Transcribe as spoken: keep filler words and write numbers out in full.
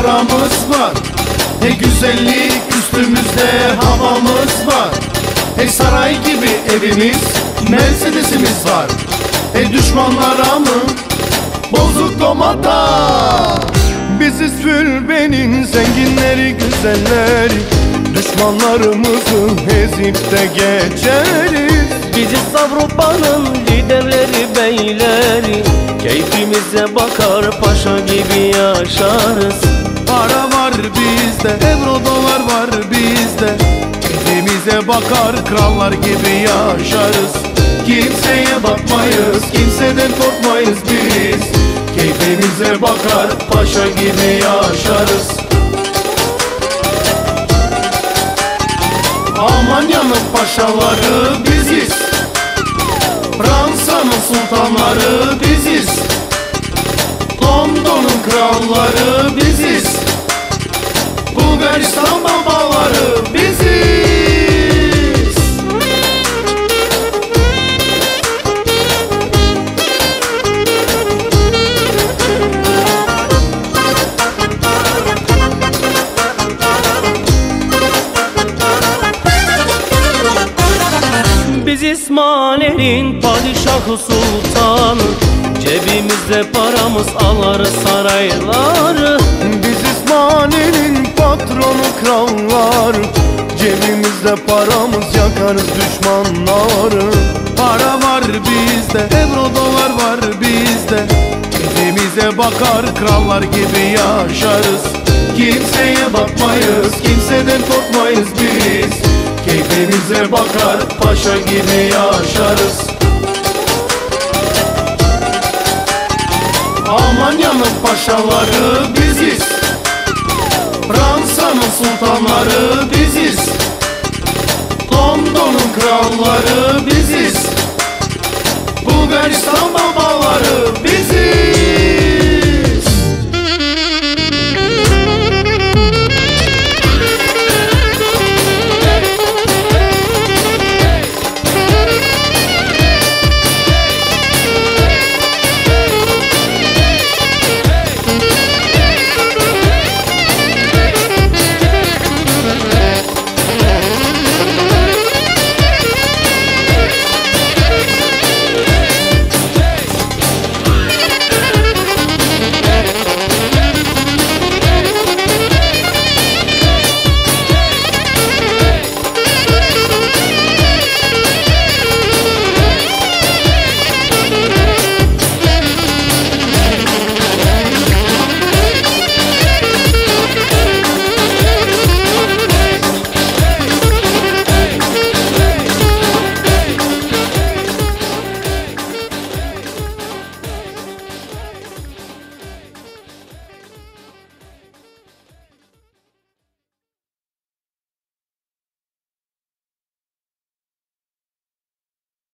paramız var. Ne güzellik üstümüzde havamız var. Hey saray gibi evimiz, Mercedes'imiz var. Hey düşmanlara mı bozuk domata? Biziz Fülbe'nin zenginleri güzelleri, düşmanlarımızı ezip de geçeriz. Biziz Avrupa'nın liderleri beyleri, keyfimize bakar paşa gibi yaşarız. Para var bizde, euro dolar var bizde. Keyfimize bakar krallar gibi yaşarız. Kimseye bakmayız, kimseden korkmayız biz. Keyfimize bakar paşa gibi yaşarız. Almanya'nın paşaları biziz, Fransa'nın sultanları biziz, London'un kralları biziz, Bulgaristan babaları biziz. Biz İsmail'in padişahı sultanı, cebimizde paramız alar sarayları. Biz İsmail'in patronu krallar, cebimizde paramız yakarız düşmanları. Para var bizde, euro dolar var bizde. Keyfimize bakar krallar gibi yaşarız. Kimseye bakmayız, kimseden korkmayız biz. Keyfimize bakar paşa gibi yaşarız. Almanya'nın paşaları biziz, Fransa'nın sultanları biziz, London'un kralları biziz, Bulgaristan babaları biziz.